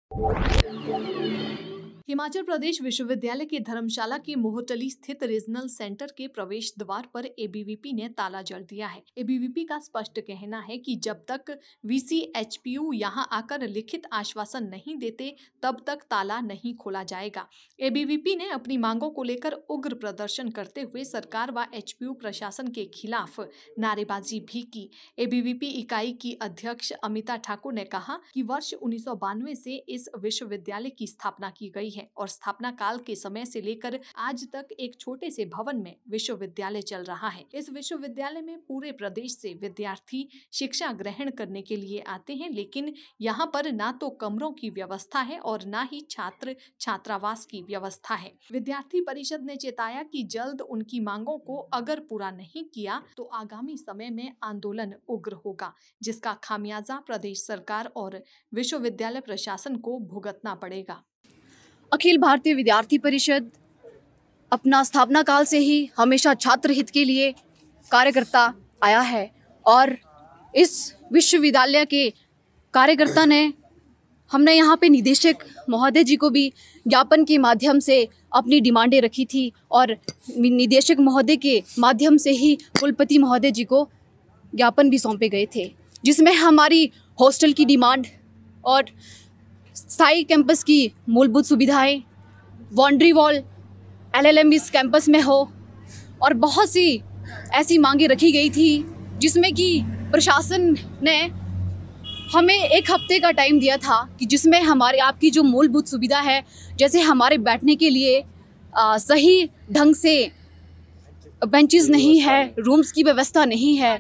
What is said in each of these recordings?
हिमाचल प्रदेश विश्वविद्यालय के धर्मशाला के मोहटली स्थित रीजनल सेंटर के प्रवेश द्वार पर एबीवीपी ने ताला जड़ दिया है। एबीवीपी का स्पष्ट कहना है कि जब तक वीसी एचपीयू यहां आकर लिखित आश्वासन नहीं देते तब तक ताला नहीं खोला जाएगा। एबीवीपी ने अपनी मांगों को लेकर उग्र प्रदर्शन करते हुए सरकार व एचपीयू प्रशासन के खिलाफ नारेबाजी भी की। एबीवीपी इकाई की अध्यक्ष अमिता ठाकुर ने कहा कि वर्ष 1992 से इस विश्वविद्यालय की स्थापना की गई है और स्थापना काल के समय से लेकर आज तक एक छोटे से भवन में विश्वविद्यालय चल रहा है। इस विश्वविद्यालय में पूरे प्रदेश से विद्यार्थी शिक्षा ग्रहण करने के लिए आते हैं, लेकिन यहाँ पर ना तो कमरों की व्यवस्था है और ना ही छात्र छात्रावास की व्यवस्था है। विद्यार्थी परिषद ने चेताया कि जल्द उनकी मांगों को अगर पूरा नहीं किया तो आगामी समय में आंदोलन उग्र होगा, जिसका खामियाजा प्रदेश सरकार और विश्वविद्यालय प्रशासन को भुगतना पड़ेगा। अखिल भारतीय विद्यार्थी परिषद अपना स्थापना काल से ही हमेशा छात्र हित के लिए कार्य करता आया है और इस विश्वविद्यालय के कार्यकर्ता ने हमने यहाँ पे निदेशक महोदय जी को भी ज्ञापन के माध्यम से अपनी डिमांडें रखी थी और निदेशक महोदय के माध्यम से ही कुलपति महोदय जी को ज्ञापन भी सौंपे गए थे, जिसमें हमारी हॉस्टल की डिमांड और स्थायी कैंपस की मूलभूत सुविधाएं, बाउंड्री वॉल एलएलएम इस कैंपस में हो और बहुत सी ऐसी मांगे रखी गई थी, जिसमें कि प्रशासन ने हमें एक हफ्ते का टाइम दिया था कि जिसमें हमारे आपकी जो मूलभूत सुविधा है, जैसे हमारे बैठने के लिए सही ढंग से बेंचेस नहीं है, रूम्स की व्यवस्था नहीं है,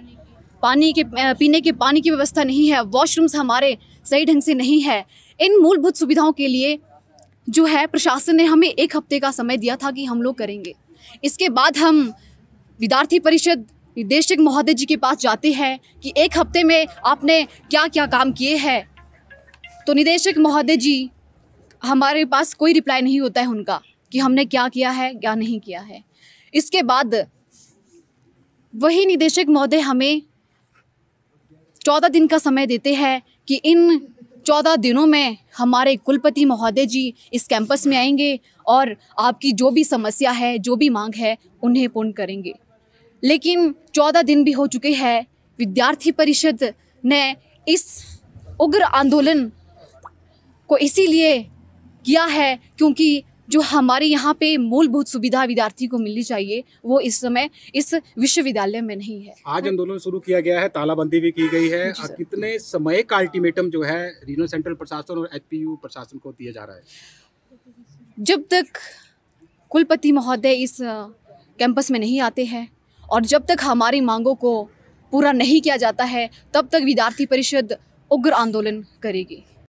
पीने के पानी की व्यवस्था नहीं है, वॉशरूम्स हमारे सही ढंग से नहीं है। इन मूलभूत सुविधाओं के लिए जो है प्रशासन ने हमें एक हफ्ते का समय दिया था कि हम लोग करेंगे। इसके बाद हम विद्यार्थी परिषद निदेशक महोदय जी के पास जाते हैं कि एक हफ्ते में आपने क्या क्या काम किए हैं, तो निदेशक महोदय जी हमारे पास कोई रिप्लाई नहीं होता है उनका कि हमने क्या किया है क्या नहीं किया है। इसके बाद वही निदेशक महोदय हमें 14 दिन का समय देते हैं कि इन 14 दिनों में हमारे कुलपति महोदय जी इस कैंपस में आएंगे और आपकी जो भी समस्या है, जो भी मांग है, उन्हें पूर्ण करेंगे। लेकिन 14 दिन भी हो चुके हैं। विद्यार्थी परिषद ने इस उग्र आंदोलन को इसीलिए किया है क्योंकि जो हमारे यहाँ पे मूलभूत सुविधा विद्यार्थी को मिलनी चाहिए वो इस समय इस विश्वविद्यालय में नहीं है। आज आंदोलन शुरू किया गया है, तालाबंदी भी की गई है। कितने समय का अल्टीमेटम जो है रीजनल सेंट्रल प्रशासन और एचपीयू प्रशासन को दिया जा रहा है? जब तक कुलपति महोदय इस कैंपस में नहीं आते हैं और जब तक हमारी मांगों को पूरा नहीं किया जाता है, तब तक विद्यार्थी परिषद उग्र आंदोलन करेगी।